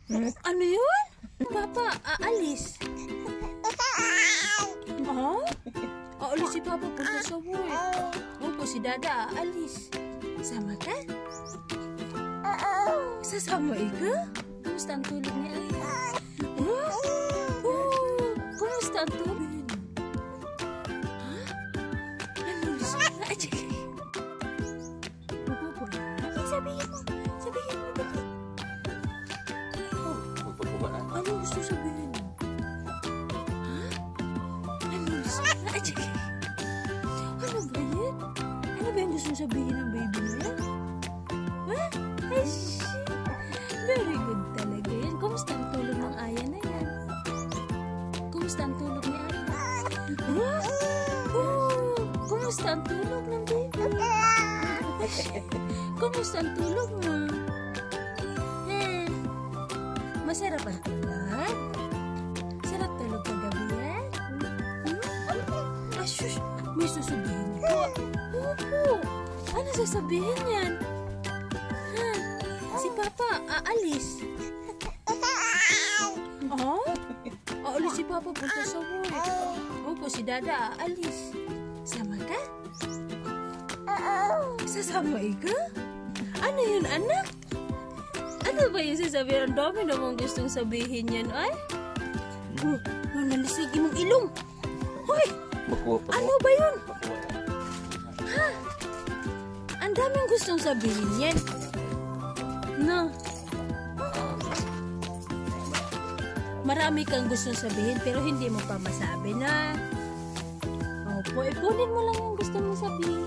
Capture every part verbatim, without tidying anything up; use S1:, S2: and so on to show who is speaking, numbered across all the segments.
S1: Ano yun? Papa, aalis. Ha? Aalis si Papa punta sa work. Opo, si Dada aalis. Sama ka? Sasama ka? Kumusta ang tulog ni Aya? Huh? Oh, kumusta ang tulog? Ha? Ano gusto na? Ay, sige. Sabihin mo. Sabihin mo dali. Oh, ano gusto sabihin mo? Ha? Ano gusto na? Ay, sige. Ano ba yan? Ano ba yung gusto sabihin ng baby na yan? Ha? Ay, shit. Very good talaga yan. Kumusta ang tulog ng Aya na yan? Kumusta ang tulog ni Aya? Huh? Oh, kumusta ang tulog ng baby? Ay, shit. Kumusta ang tulog mo? Hmm. Masarap ang tulog? Sarap tulog kagabi yan? Hmm? Ah, shush! May susabihin ko. Opo! Ano sasabihin yan? Ha? Si Papa, aalis. Oh? Aalis si Papa punta sa work. Opo, si Dada aalis. Sama ka? Sasama ka? Ano yun, anak? Ano ba yung sasabihin? Ang dami namang gustong sabihin yan, ay? Oh, nalisig imong ilong. Hoy! Ano ba yun? Ha? Ang daming gustong sabihin yan. No. Marami kang gustong sabihin pero hindi mo pa masabi na. Opo, ipunin mo lang yung gusto mong sabihin.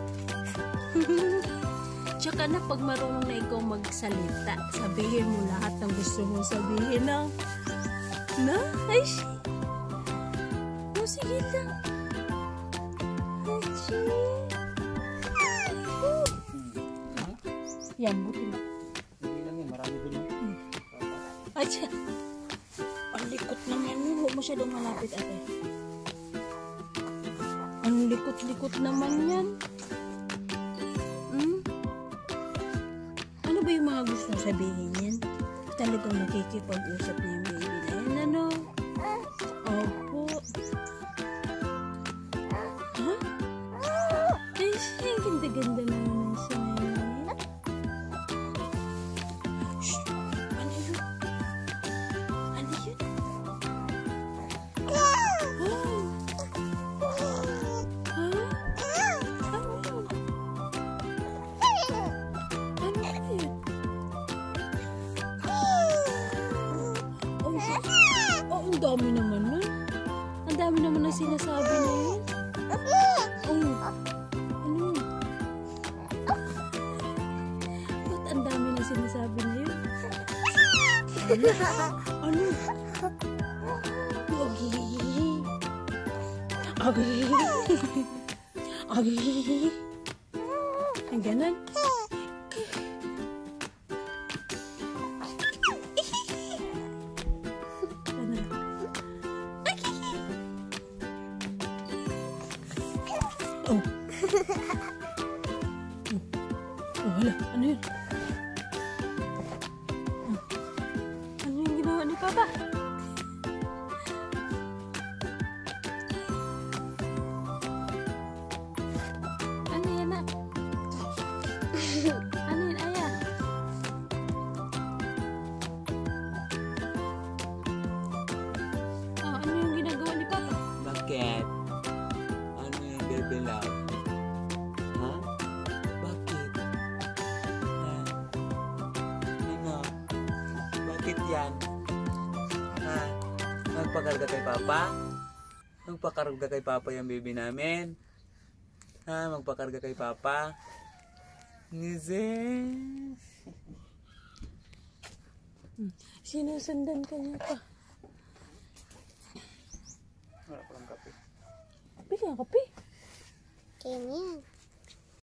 S1: Tsaka na pag marunong na ikaw magsalita, sabihin mo lahat ng gusto mong sabihin na. Na? Ay, shit. Oh, sige lang. Ay, shit. Oh. Yan, buti na.
S2: Hindi lang yan, marami doon.
S1: Hmm. Ay, siya. Ang likot naman yun. Huwag masyadong malapit, ate. Ang likot-likot naman yan. Hmm? Ano ba yung mga gustong sabihin yan? Talagang nakikipag-usap na yung baby na yan, ano? Opo. Ha? Ay, siya, ang ganda-ganda naman siya ngayon. Shh! Ano yun? Ano yun? Oh! Ha? Ano yun? Ano yun? Oh, shit. Oh, ang dami naman nun. Ang dami naman na sinasabi na yun. Oh. Ano yun? Ba't ang dami na sinasabi na yun? Ano? Agi. Agi. Agi. Ang ganon. Oh. Oh, wala. Ano yun? Oh. Ano yung ginawa ni Papa? Ano yan, nak? Ano yun, Aya? Oh, ano yung ginagawa ni Papa?
S2: Bakit? Ano yung baby love? Ha? Bakit? Ha? Ano? Bakit yan? Ha? Magpakarga kay Papa? Magpakarga kay Papa yung baby namin? Ha? Magpakarga kay Papa? Ngize?
S1: Hmm. Sinusundan ka niya pa.
S2: Wala pa lang kape.
S1: Bili ang kape.
S3: Ganyan.